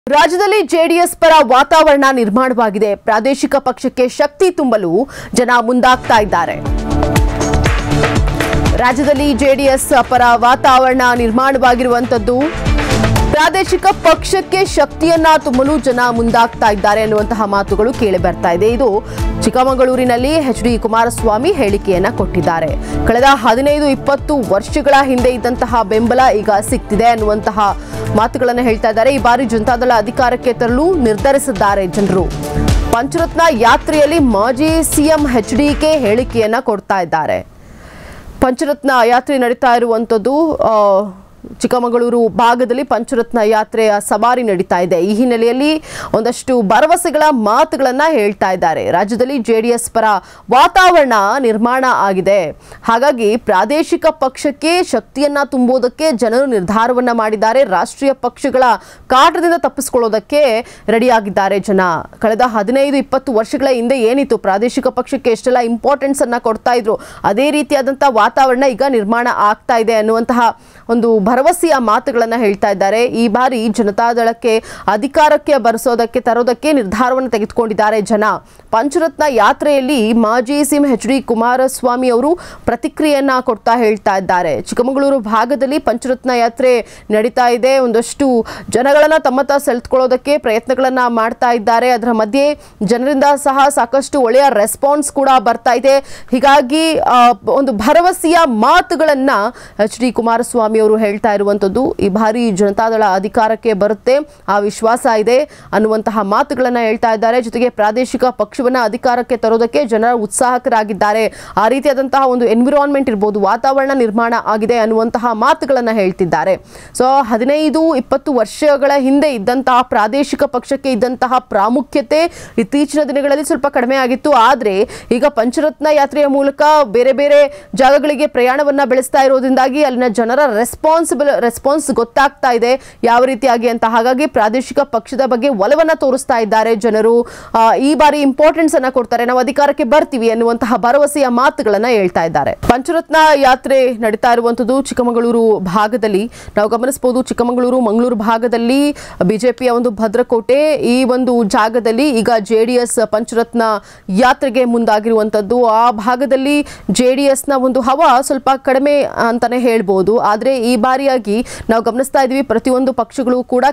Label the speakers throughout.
Speaker 1: ರಾಜ್ಯದಲ್ಲಿ ಜೆಡಿಎಸ್ ಪರ ವಾತಾವರಣ ನಿರ್ಮಾಣವಾಗಿದೆ. ಪ್ರಾದೇಶಿಕ ಪಕ್ಷಕ್ಕೆ ಶಕ್ತಿ ತುಂಬಲು ಜನ ಮುಂದಾಗ್ತಾ ಇದ್ದಾರೆ. ರಾಜ್ಯದಲ್ಲಿ ಜೆಡಿಎಸ್ ಪರ ವಾತಾವರಣ ನಿರ್ಮಾಣವಾಗಿರುವಂತದ್ದು ಪ್ರಾದೇಶಿಕ ಪಕ್ಷಕ್ಕೆ ಶಕ್ತಿಯನ್ನ ತುಂಬಲು ಜನ ಮುಂದಾಗ್ತಾ ಇದ್ದಾರೆ ಅನ್ನುವಂತಹ ಮಾತುಗಳು ಕೇಳಿ ಬರ್ತಾ ಇದೆ. ಇದು ಚಿಕ್ಕಮಗಳೂರಿನಲ್ಲಿ ಎಚ್.ಡಿ. ಕುಮಾರಸ್ವಾಮಿ ಹೇಳಿಕೆಯನ್ನ ಕೊಟ್ಟಿದ್ದಾರೆ. ಕಳೆದ 15-20 ವರ್ಷಗಳ ಹಿಂದೆ ಇದ್ದಂತಹ ಬೆಂಬಲ ಈಗ ಸಿಗ್ತಿದೆ ಅನ್ನುವಂತಹ ಮಾತುಗಳನ್ನು ಹೇಳ್ತಾ ಇದ್ದಾರೆ. ಈ ಬಾರಿ ಜನತಾದಳ ಅಧಿಕಾರಕ್ಕೆ ತರಲು ನಿರ್ಧರಿಸಿದ್ದಾರೆ ಜನರು. ಪಂಚರತ್ನ ಯಾತ್ರೆಯಲ್ಲಿ ಮಾಜಿ ಸಿಎಂ ಎಚ್.ಡಿ.ಕೆ ಹೇಳಿಕೆಯನ್ನ ಕೊಡ್ತಾ ಇದ್ದಾರೆ. ಪಂಚರತ್ನ ಯಾತ್ರೆ ನಡೀತಾ ಇರುವಂತದ್ದು ಚಿಕ್ಕಮಗಳೂರು ಭಾಗದಲ್ಲಿ ಪಂಚರತ್ನ ಯಾತ್ರೆಯ ಸವಾರಿ ನಡೀತಾ ಇದೆ. ಈ ಹಿನ್ನೆಲೆಯಲ್ಲಿ ಒಂದಷ್ಟು ಭರವಸೆಗಳ ಮಾತುಗಳನ್ನ ಹೇಳ್ತಾ ಇದ್ದಾರೆ. ರಾಜ್ಯದಲ್ಲಿ ಜೆಡಿಎಸ್ ಪರ ವಾತಾವರಣ ನಿರ್ಮಾಣ ಆಗಿದೆ. ಹಾಗಾಗಿ ಪ್ರಾದೇಶಿಕ ಪಕ್ಷಕ್ಕೆ ಶಕ್ತಿಯನ್ನ ತುಂಬುವುದಕ್ಕೆ ಜನರು ನಿರ್ಧಾರವನ್ನ ಮಾಡಿದ್ದಾರೆ. ರಾಷ್ಟ್ರೀಯ ಪಕ್ಷಗಳ ಕಾಟದಿಂದ ತಪ್ಪಿಸಿಕೊಳ್ಳೋದಕ್ಕೆ ರೆಡಿಯಾಗಿದ್ದಾರೆ ಜನ. ಕಳೆದ 15-20 ವರ್ಷಗಳ ಹಿಂದೆ ಏನಿತ್ತು, ಪ್ರಾದೇಶಿಕ ಪಕ್ಷಕ್ಕೆ ಎಷ್ಟೆಲ್ಲ ಇಂಪಾರ್ಟೆನ್ಸ್ ಅನ್ನ ಕೊಡ್ತಾ ಇದ್ರು, ಅದೇ ರೀತಿಯಾದಂತಹ ವಾತಾವರಣ ಈಗ ನಿರ್ಮಾಣ ಆಗ್ತಾ ಇದೆ ಅನ್ನುವಂತಹ ಒಂದು ಭರವಸೆಯ ಮಾತುಗಳನ್ನ ಹೇಳ್ತಾ ಇದ್ದಾರೆ. ಈ ಬಾರಿ ಜನತಾದಳಕ್ಕೆ ಅಧಿಕಾರಕ್ಕೆ ತರೋದಕ್ಕೆ ನಿರ್ಧಾರವನ್ನು ತೆಗೆದುಕೊಂಡಿದ್ದಾರೆ ಜನ. ಪಂಚರತ್ನ ಯಾತ್ರೆಯಲ್ಲಿ ಮಾಜಿ ಸಿಎಂ ಎಚ್.ಡಿ. ಕುಮಾರಸ್ವಾಮಿ ಅವರು ಪ್ರತಿಕ್ರಿಯೆಯನ್ನ ಕೊಡ್ತಾ ಹೇಳ್ತಾ ಇದ್ದಾರೆ. ಚಿಕ್ಕಮಗಳೂರು ಭಾಗದಲ್ಲಿ ಪಂಚರತ್ನ ಯಾತ್ರೆ ನಡೀತಾ ಇದೆ. ಒಂದಷ್ಟು ಜನಗಳನ್ನ ತಮ್ಮತ್ತ ಸೆಳೆದುಕೊಳ್ಳೋದಕ್ಕೆ ಪ್ರಯತ್ನಗಳನ್ನ ಮಾಡ್ತಾ ಇದ್ದಾರೆ. ಅದರ ಮಧ್ಯೆ ಜನರಿಂದ ಸಹ ಸಾಕಷ್ಟು ಒಳ್ಳೆಯ ರೆಸ್ಪಾನ್ಸ್ ಕೂಡ ಬರ್ತಾ ಇದೆ. ಹೀಗಾಗಿ ಒಂದು ಭರವಸೆಯ ಮಾತುಗಳನ್ನ ಎಚ್.ಡಿ. ಕುಮಾರಸ್ವಾಮಿ ಅವರು ಹೇಳ್ತಾ ಇರುವಂತದ್ದು. ಈ ಬಾರಿ ಜನತಾದಳ ಅಧಿಕಾರಕ್ಕೆ ಬರುತ್ತೆ, ಆ ವಿಶ್ವಾಸ ಇದೆ ಅನ್ನುವಂತಹ ಮಾತುಗಳನ್ನ ಹೇಳ್ತಾ ಇದ್ದಾರೆ. ಜೊತೆಗೆ ಪ್ರಾದೇಶಿಕ ಪಕ್ಷವನ್ನ ಅಧಿಕಾರಕ್ಕೆ ತರೋದಕ್ಕೆ ಜನರು ಉತ್ಸಾಹಕರಾಗಿದ್ದಾರೆ. ಆ ರೀತಿಯಾದಂತಹ ಒಂದು ಎನ್ವಿರಾನ್ಮೆಂಟ್ ಇರಬಹುದು, ವಾತಾವರಣ ನಿರ್ಮಾಣ ಆಗಿದೆ ಅನ್ನುವಂತಹ ಮಾತುಗಳನ್ನ ಹೇಳ್ತಿದ್ದಾರೆ. ಸೊ 15-20 ವರ್ಷಗಳ ಹಿಂದೆ ಇದ್ದಂತಹ ಪ್ರಾದೇಶಿಕ ಪಕ್ಷಕ್ಕೆ ಇದ್ದಂತಹ ಪ್ರಾಮುಖ್ಯತೆ ಇತ್ತೀಚಿನ ದಿನಗಳಲ್ಲಿ ಸ್ವಲ್ಪ ಕಡಿಮೆ ಆಗಿತ್ತು. ಆದ್ರೆ ಈಗ ಪಂಚರತ್ನ ಯಾತ್ರೆಯ ಮೂಲಕ ಬೇರೆ ಬೇರೆ ಜಾಗಗಳಿಗೆ ಪ್ರಯಾಣವನ್ನ ಬೆಳೆಸ್ತಾ ಇರೋದ್ರಿಂದಾಗಿ ಅಲ್ಲಿನ ಜನರ ರೆಸ್ಪಾನ್ಸ್ ಗೊತ್ತಾಗ್ತಾ ಇದೆ ಯಾವ ರೀತಿಯಾಗಿ ಅಂತ. ಹಾಗಾಗಿ ಪ್ರಾದೇಶಿಕ ಪಕ್ಷದ ಬಗ್ಗೆ ಒಲವನ್ನ ತೋರಿಸ್ತಾ ಇದ್ದಾರೆ ಜನರು. ಈ ಬಾರಿ ಇಂಪಾರ್ಟೆನ್ಸ್ ಅನ್ನ ಕೊಡ್ತಾರೆ, ನಾವು ಅಧಿಕಾರಕ್ಕೆ ಬರ್ತೀವಿ ಅನ್ನುವಂತಹ ಭರವಸೆಯ ಮಾತುಗಳನ್ನ ಹೇಳ್ತಾ ಇದ್ದಾರೆ. ಪಂಚರತ್ನ ಯಾತ್ರೆ ನಡೀತಾ ಇರುವಂತದ್ದು ಚಿಕ್ಕಮಗಳೂರು ಭಾಗದಲ್ಲಿ ನಾವು ಗಮನಿಸಬಹುದು. ಚಿಕ್ಕಮಗಳೂರು ಮಂಗಳೂರು ಭಾಗದಲ್ಲಿ ಬಿಜೆಪಿಯ ಒಂದು ಭದ್ರಕೋಟೆ, ಈ ಒಂದು ಜಾಗದಲ್ಲಿ ಈಗ ಜೆಡಿಎಸ್ ಪಂಚರತ್ನ ಯಾತ್ರೆಗೆ ಮುಂದಾಗಿರುವಂತದ್ದು. ಆ ಭಾಗದಲ್ಲಿ ಜೆಡಿಎಸ್ ನ ಒಂದು ಹವಾ ಸ್ವಲ್ಪ ಕಡಿಮೆ ಅಂತಾನೆ ಹೇಳ್ಬೋದು. ಆದ್ರೆ ಈ ಬಾರಿಯಾಗಿ ನಾವು ಗಮನಿಸ್ತಾ ಇದೀವಿ, ಪ್ರತಿಯೊಂದು ಪಕ್ಷಗಳು ಕೂಡ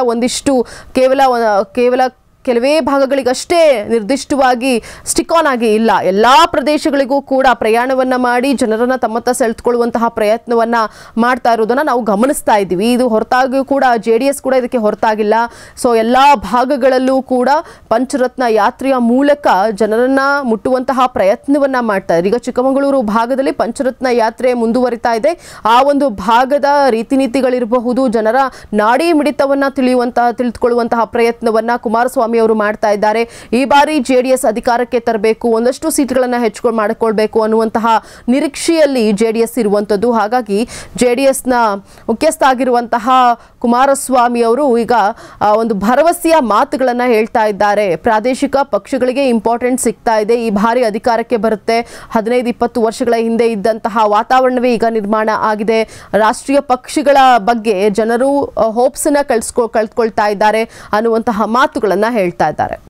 Speaker 1: ಕೇವಲ ಕೆಲವೇ ಭಾಗಗಳಿಗಷ್ಟೇ ನಿರ್ದಿಷ್ಟವಾಗಿ ಸ್ಟಿಕ್ ಆನ್ ಆಗಿ ಇಲ್ಲ, ಎಲ್ಲಾ ಪ್ರದೇಶಗಳಿಗೂ ಕೂಡ ಪ್ರಯಾಣವನ್ನ ಮಾಡಿ ಜನರನ್ನ ತಮ್ಮತ್ತ ಸೆಳೆದುಕೊಳ್ಳುವಂತಹ ಪ್ರಯತ್ನವನ್ನ ಮಾಡ್ತಾ ಇರೋದನ್ನ ನಾವು ಗಮನಿಸ್ತಾ ಇದ್ದೀವಿ. ಇದು ಹೊರತಾಗಿಯೂ ಕೂಡ ಜೆಡಿಎಸ್ ಕೂಡ ಇದಕ್ಕೆ ಹೊರತಾಗಿಲ್ಲ. ಸೊ ಎಲ್ಲಾ ಭಾಗಗಳಲ್ಲೂ ಕೂಡ ಪಂಚರತ್ನ ಯಾತ್ರೆಯ ಮೂಲಕ ಜನರನ್ನ ಮುಟ್ಟುವಂತಹ ಪ್ರಯತ್ನವನ್ನ ಮಾಡ್ತಾ ಇದ್ದಾರೆ. ಈಗ ಚಿಕ್ಕಮಗಳೂರು ಭಾಗದಲ್ಲಿ ಪಂಚರತ್ನ ಯಾತ್ರೆ ಮುಂದುವರಿತಾ ಇದೆ. ಆ ಒಂದು ಭಾಗದ ರೀತಿ ನೀತಿಗಳಿರಬಹುದು, ಜನರ ನಾಡಿ ಮಿಡಿತವನ್ನ ತಿಳಿದುಕೊಳ್ಳುವಂತಹ ಪ್ರಯತ್ನವನ್ನ ಕುಮಾರಸ್ವಾಮಿ ಅವರು ಮಾಡ್ತಾ ಇದ್ದಾರೆ. ಈ ಬಾರಿ ಜೆಡಿಎಸ್ ಅಧಿಕಾರಕ್ಕೆ ತರಬೇಕು, ಒಂದಷ್ಟು ಸೀಟ್ಗಳನ್ನ ಹೆಚ್ಚುಕೊಂಡು ಮಾಡಿಕೊಳ್ಬೇಕು ಅನ್ನುವಂತಹ ನಿರೀಕ್ಷೆಯಲ್ಲಿ ಜೆಡಿಎಸ್ ಇರುವಂತದ್ದು. ಹಾಗಾಗಿ ಜೆಡಿಎಸ್ ನ ಮುಖ್ಯಸ್ಥ ಆಗಿರುವಂತಹ ಕುಮಾರಸ್ವಾಮಿ ಅವರು ಈಗ ಒಂದು ಭರವಸೆಯ ಮಾತುಗಳನ್ನ ಹೇಳ್ತಾ ಇದ್ದಾರೆ. ಪ್ರಾದೇಶಿಕ ಪಕ್ಷಗಳಿಗೆ ಇಂಪಾರ್ಟೆನ್ಸ್ ಸಿಗ್ತಾ ಇದೆ, ಈ ಬಾರಿ ಅಧಿಕಾರಕ್ಕೆ ಬರುತ್ತೆ. 15-20 ವರ್ಷಗಳ ಹಿಂದೆ ಇದ್ದಂತಹ ವಾತಾವರಣವೇ ಈಗ ನಿರ್ಮಾಣ ಆಗಿದೆ. ರಾಷ್ಟ್ರೀಯ ಪಕ್ಷಗಳ ಬಗ್ಗೆ ಜನರು ಹೋಪ್ಸ್ ಅನ್ನ ಕಳ್ಕೊಳ್ತಾ ಇದ್ದಾರೆ ಅನ್ನುವಂತಹ ಮಾತುಗಳನ್ನ ಹೇಳ್ತಾ ಇದ್ದಾರೆ.